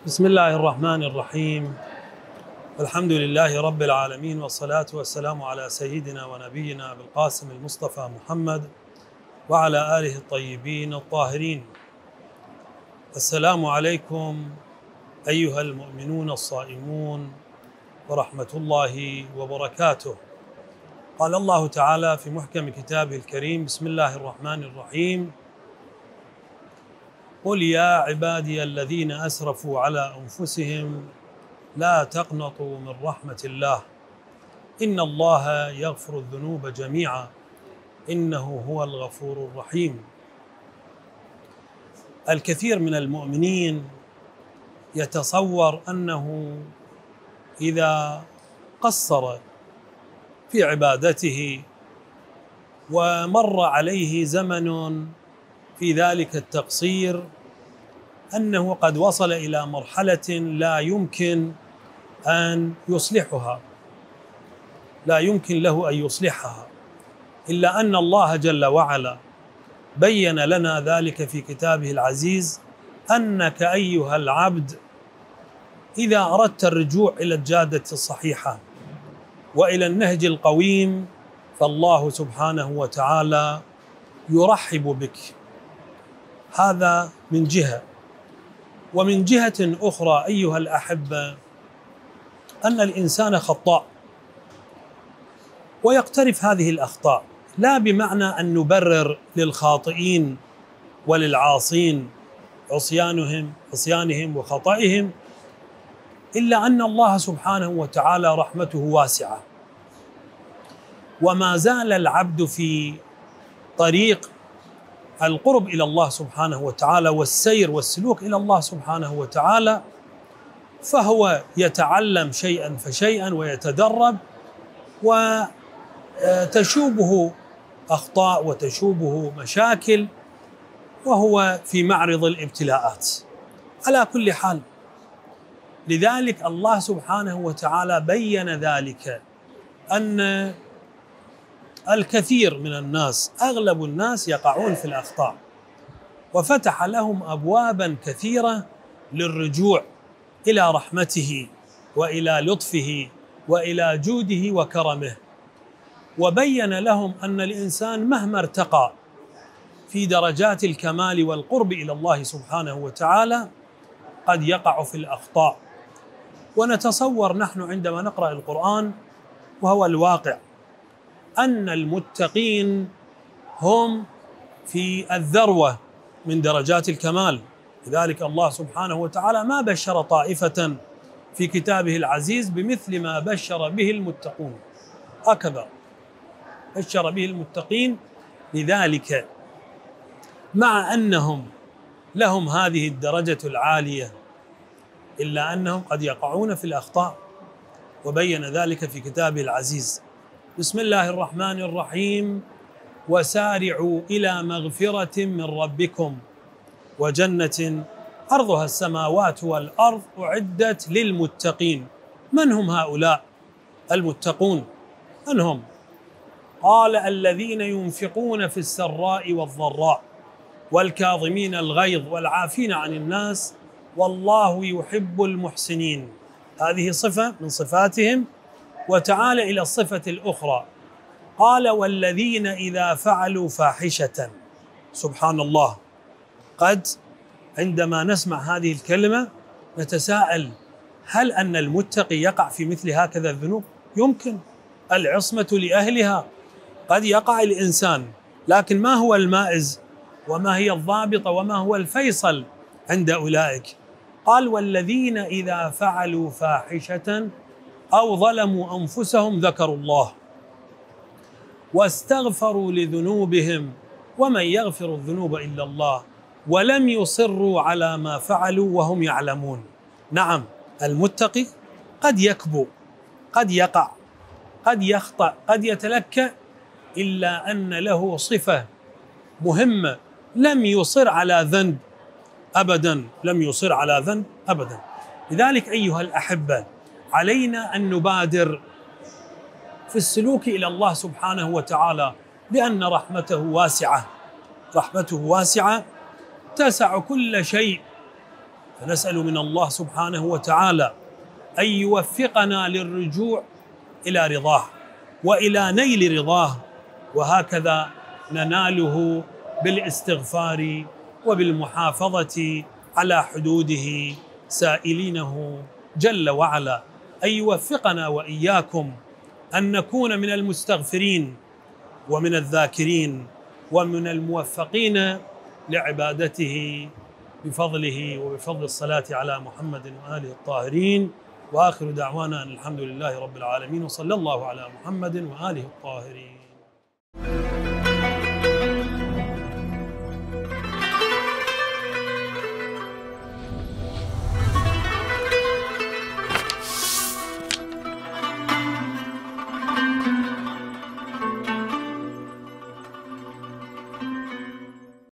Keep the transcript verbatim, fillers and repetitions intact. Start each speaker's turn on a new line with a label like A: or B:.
A: بسم الله الرحمن الرحيم. الحمد لله رب العالمين، والصلاة والسلام على سيدنا ونبينا بالقاسم المصطفى محمد وعلى آله الطيبين الطاهرين. السلام عليكم أيها المؤمنون الصائمون ورحمة الله وبركاته. قال الله تعالى في محكم كتابه الكريم: بسم الله الرحمن الرحيم: قل يا عبادي الذين أسرفوا على أنفسهم لا تقنطوا من رحمة الله إن الله يغفر الذنوب جميعا إنه هو الغفور الرحيم. الكثير من المؤمنين يتصور أنه إذا قصر في عبادته ومر عليه زمن في ذلك التقصير أنه قد وصل إلى مرحلة لا يمكن أن يصلحها لا يمكن له أن يصلحها إلا أن الله جل وعلا بين لنا ذلك في كتابه العزيز، أنك أيها العبد إذا أردت الرجوع إلى الجادة الصحيحة وإلى النهج القويم فالله سبحانه وتعالى يرحب بك. هذا من جهة. ومن جهة أخرى أيها الأحبة أن الإنسان خطاء ويقترف هذه الأخطاء، لا بمعنى أن نبرر للخاطئين وللعاصين عصيانهم عصيانهم وخطئهم، إلا أن الله سبحانه وتعالى رحمته واسعة، وما زال العبد في طريق القرب إلى الله سبحانه وتعالى والسير والسلوك إلى الله سبحانه وتعالى، فهو يتعلم شيئا فشيئا ويتدرب، وتشوبه أخطاء وتشوبه مشاكل، وهو في معرض الابتلاءات. على كل حال، لذلك الله سبحانه وتعالى بين ذلك أن الكثير من الناس، أغلب الناس يقعون في الأخطاء، وفتح لهم أبوابا كثيرة للرجوع إلى رحمته وإلى لطفه وإلى جوده وكرمه، وبين لهم أن الإنسان مهما ارتقى في درجات الكمال والقرب إلى الله سبحانه وتعالى قد يقع في الأخطاء. ونتصور نحن عندما نقرأ القرآن، وهو الواقع، أن المتقين هم في الذروة من درجات الكمال. لذلك الله سبحانه وتعالى ما بشر طائفة في كتابه العزيز بمثل ما بشر به المتقون، هكذا بشر به المتقين. لذلك مع أنهم لهم هذه الدرجة العالية إلا أنهم قد يقعون في الأخطاء، وبين ذلك في كتابه العزيز. بسم الله الرحمن الرحيم: وسارعوا إلى مغفرة من ربكم وجنة عرضها السماوات والأرض أعدت للمتقين. من هم هؤلاء المتقون؟ من هم؟ قال: الذين ينفقون في السراء والضراء والكاظمين الغيظ والعافين عن الناس والله يحب المحسنين. هذه صفة من صفاتهم. وتعال إلى الصفة الأخرى، قال: والذين إذا فعلوا فاحشة. سبحان الله، قد عندما نسمع هذه الكلمة نتساءل: هل أن المتقي يقع في مثل هكذا الذنوب؟ يمكن، العصمة لأهلها. قد يقع الإنسان، لكن ما هو المائز وما هي الضابطة وما هو الفيصل عند أولئك؟ قال: والذين إذا فعلوا فاحشة أو ظلموا أنفسهم ذكروا الله واستغفروا لذنوبهم ومن يغفر الذنوب إلا الله ولم يصروا على ما فعلوا وهم يعلمون. نعم، المتقي قد يكبو، قد يقع، قد يخطأ، قد يتلكأ، إلا أن له صفة مهمة: لم يصر على ذنب أبدا، لم يصر على ذنب أبدا. لذلك أيها الأحبة، علينا أن نبادر في السلوك إلى الله سبحانه وتعالى، لأن رحمته واسعة، رحمته واسعة تسع كل شيء فنسأل من الله سبحانه وتعالى أن يوفقنا للرجوع إلى رضاه وإلى نيل رضاه، وهكذا نناله بالاستغفار وبالمحافظة على حدوده، سائلينه جل وعلا أن يوفقنا وإياكم أن نكون من المستغفرين ومن الذاكرين ومن الموفقين لعبادته بفضله وبفضل الصلاة على محمد وآله الطاهرين. وآخر دعوانا أن الحمد لله رب العالمين، وصلى الله على محمد وآله الطاهرين.